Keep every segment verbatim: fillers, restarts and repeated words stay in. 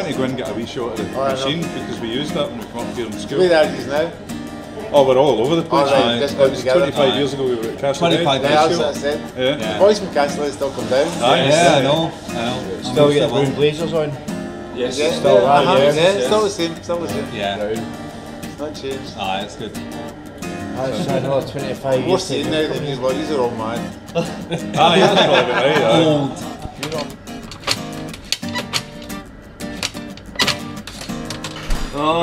to go and get a wee shot of the oh, machine because we used that when we come up here in school. Where are you now? Oh, we're all over the place. Oh, right, just got together. twenty-five years ago we were at Castlehead. twenty-five Yeah, years that's ago. it. Yeah. Yeah. The boys from Castlehead still come down. Aye, Yeah, I know. I know. Still get the blue blazers on. Yes, yeah, still, yeah, uh-huh. yeah, yeah, yeah. still the same, still the same. Yeah. It's not changed. Ah, it's good. That's another twenty-five More years. seeing now than these lawyers are all mad. Aye, that's probably about right. Aye. Old.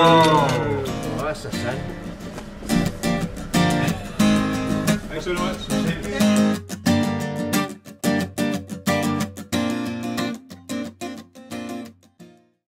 Oh, that's a sin. Thanks very much.